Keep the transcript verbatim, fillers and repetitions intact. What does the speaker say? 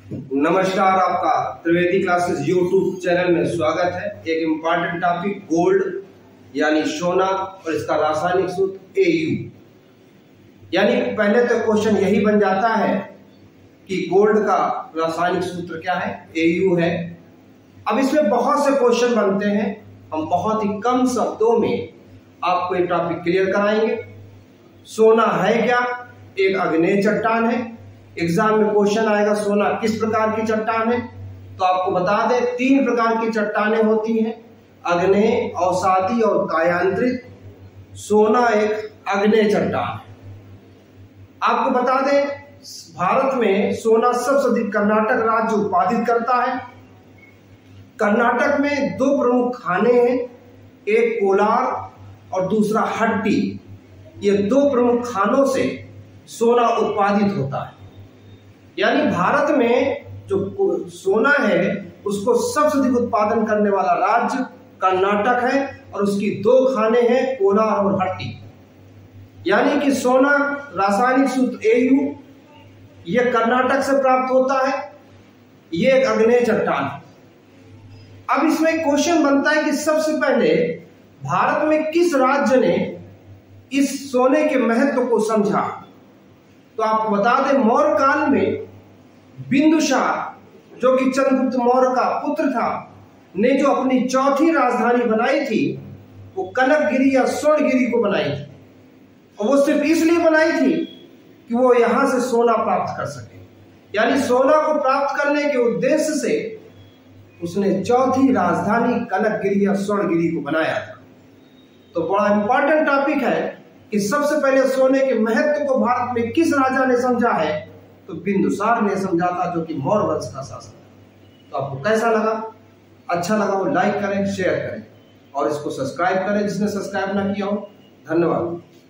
नमस्कार, आपका Trivedi classes YouTube channel में स्वागत है। एक इम्पॉर्टेंट टॉपिक गोल्ड यानी सोना और इसका रासायनिक सूत्र ए यू। यानी पहले तो क्वेश्चन यही बन जाता है कि गोल्ड का रासायनिक सूत्र क्या है, ए यू है। अब इसमें बहुत से क्वेश्चन बनते हैं, हम बहुत ही कम शब्दों में आपको ये टॉपिक क्लियर कराएंगे। सोना है क्या? एक अग्नेय चट्टान है। एग्जाम में क्वेश्चन आएगा सोना किस प्रकार की चट्टान है, तो आपको बता दें तीन प्रकार की चट्टानें होती हैं, अग्नेय, अवसादी और कायांतरित। सोना एक अग्नेय चट्टान है। आपको बता दें भारत में सोना सबसे अधिक कर्नाटक राज्य उत्पादित करता है। कर्नाटक में दो प्रमुख खाने हैं, एक कोलार और दूसरा हट्टी। ये दो प्रमुख खानों से सोना उत्पादित होता है। यानी भारत में जो सोना है उसको सबसे अधिक उत्पादन करने वाला राज्य कर्नाटक है और उसकी दो खाने हैं, कोलार और हट्टी। यानी कि सोना रासायनिक सूत्र ए यू यह कर्नाटक से प्राप्त होता है। यह एक अग्नेय चट्टान है। अब इसमें क्वेश्चन बनता है कि सबसे पहले भारत में किस राज्य ने इस सोने के महत्व को समझा। तो आपको बता दें मौर्य काल में बिंदुसार जो कि चंद्रगुप्त मौर्य का पुत्र था ने जो अपनी चौथी राजधानी बनाई थी वो कनकगिरी या स्वर्णगिरी को बनाई थी। और वो सिर्फ इसलिए बनाई थी कि वो यहां से सोना प्राप्त कर सके। यानी सोना को प्राप्त करने के उद्देश्य से उसने चौथी राजधानी कनकगिरी या स्वर्णगिरी को बनाया था। तो बड़ा इंपॉर्टेंट टॉपिक है कि सबसे पहले सोने के महत्व को भारत में किस राजा ने समझा है, तो बिंदुसार ने समझा था, जो कि मौर्य वंश का शासक है। तो आपको कैसा लगा? अच्छा लगा वो लाइक करें, शेयर करें और इसको सब्सक्राइब करें जिसने सब्सक्राइब ना किया हो। धन्यवाद।